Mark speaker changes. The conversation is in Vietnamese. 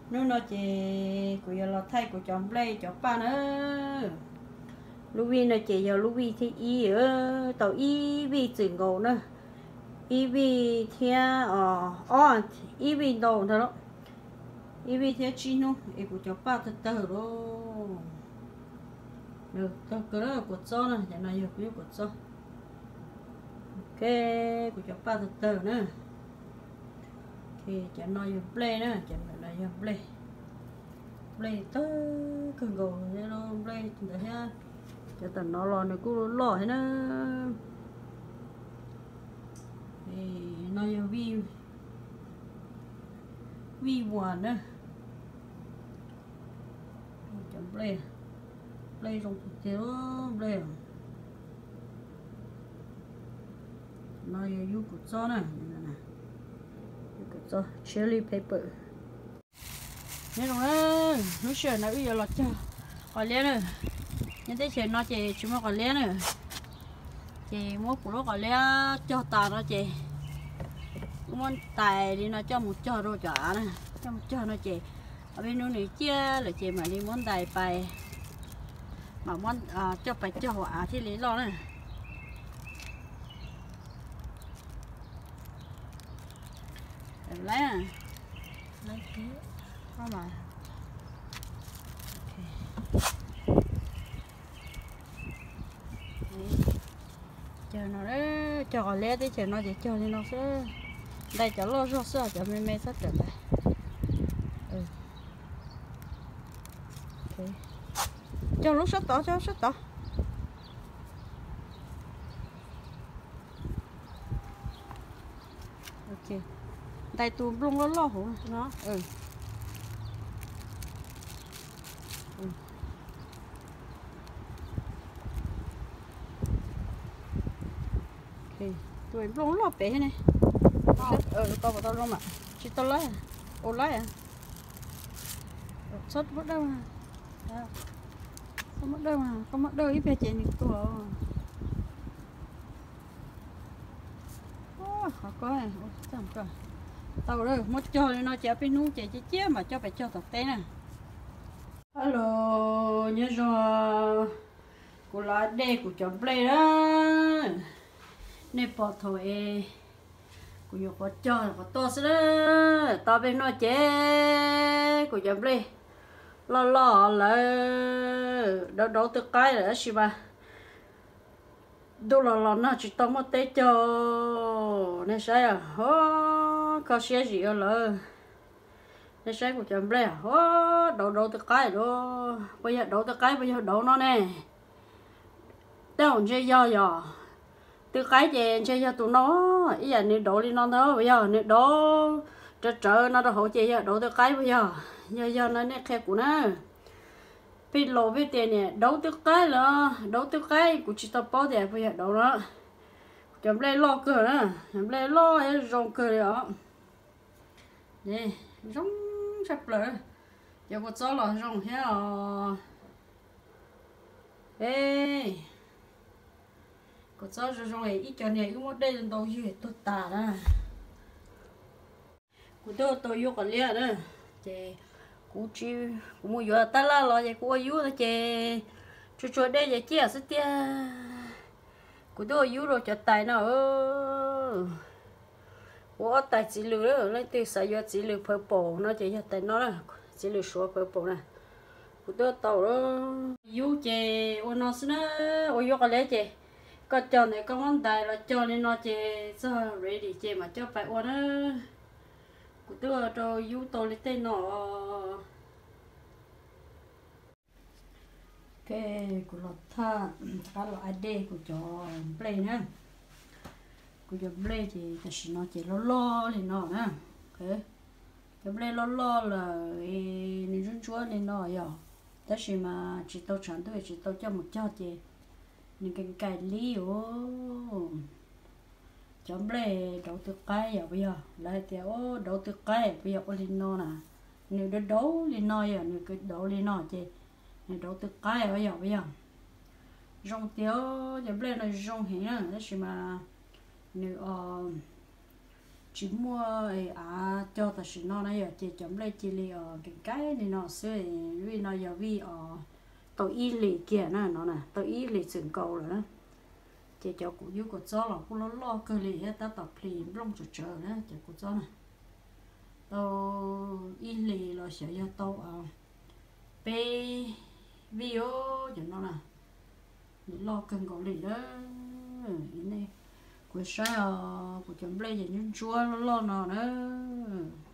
Speaker 1: nó chị của giờ là thay của chồng play cho ba nữa Louis nó chị giờ Louis thì y ở tàu y vì chữ ngầu nữa y vì theo y vì đầu thôi đó y vì theo chi nó em của cho ba thật tờ đó được tao cứ đó của cho này giờ này giờ của cho ok của cho ba thật tờ nữa thì chẳng nói giờ play nữa chẳng nói giờ play play tớ cần gồ thế nó play để ha cho tao nó lo nó cũng lo hết nó thì nó giờ vi buồn nữa chẳng play play trong thực tế play nó giờ yêu của cho này của cho chili paper nên rồi nó sờ nó bây giờ lọt cho còn lên nữa nhưng thế chuyện nó chỉ chúng nó còn lên nữa chị mua của nó còn lên cho tà nó chị muốn tài đi nó cho một cho rồi trả nè cho một cho nó chị ở bênนู้นนี่chia là chị mà đi muốn tài bài mà muốn cho phải cho hỏa thì lý lo này lấy à lấy cái đó mà chờ nó đấy chờ lẽ tới chờ nó để chờ lên nó sẽ đây chờ lo cho sợ chờ mê sắp trở lại okay. Cho lúc sắp tỏ ok đây tù luôn nó lo hổ nó tụi luôn lo bé này tao vào tao luôn mà chỉ tao lấy ô lấy à sốt mất đâu mà không mất đâu ít bé chị những tuổi khó có này chẳng có tao rồi mất cho nên nó chả phải nuôi chạy chết mà cho phải cho thật té nè alo nhớ rồi cô lá đê của chồng play đó nè bỏ thôi cô yêu có cho có to xí đó tao bên nó chế của chồng play lo là đâu từ cái là gì mà đâu là nó chỉ tao mất té cho nên sai à có xe gì là nên sai của chồng play đâu từ cái đó bây giờ đâu từ cái bây giờ đâu nó nè đâu chơi do từ cái gì chơi cho tụi nó ý là nếu đổ đi nó đó bây giờ nếu đổ trở nó đã hỗ trợ đổ từ cái bây giờ giờ nó nè khe của nó bị lộ với tiền nè đấu từ cái là đấu từ cái của chị tao bao tiền bây giờ đổ đó chấm lên lo cửa nữa chấm lên lo rong cửa đó nè rong sắp lỡ giờ có gió là rong thế à ê có sao rồi ít cho này cũng một đây là đâu gì tôi tả đó của tôi yêu còn lia đó chị cũng chỉ cũng mua vừa ta la lo vậy cũng yêu đó chị cho đây vậy chia sẻ tia của tôi yêu rồi cho tài nào của tài chỉ lừa đó lấy từ sợi vừa chỉ lừa purple nó chỉ cho tài nó là chỉ lừa số purple này của tôi tàu đó yêu chị nó xin nó yêu còn lia chị có cho này có món tài là cho nên nó chè sao ready chè mà cho phải ôn á của tôi rồi yêu tôi lấy tên nó cái của nó tha là ID của cho play nữa của cho play thì nó chỉ lo thì nó nè ok cái play lo là nên run chúa nên nó giờ tất nhiên mà chỉ tao chẳng tôi chỉ tao cho một cho chè những cái liu chấm lệ đấu từ cái bây giờ lại theo đấu từ cái bây giờ Olino nè nếu đấu đấu Lino giờ nếu cái đấu Lino chứ nếu đấu từ cái bây giờ rong tiêu chấm lệ là rong hình á đó mà nếu chỉ mua cho ta chỉ nó này chỉ chấm lấy chỉ li cái này nó sẽ vì nó giờ vì tàu y lì kia nó nè tàu y lì sừng cầu rồi đó chỉ cho cụ yêu cụ cho là cụ lo cơ lì hết ta tập lì long chờ đó chỉ cụ cho nè tàu y lì là sẽ cho tàu pe video cho nó nè lo cân cầu lì đó này của sai của chấm lấy những chúa lo nó nữa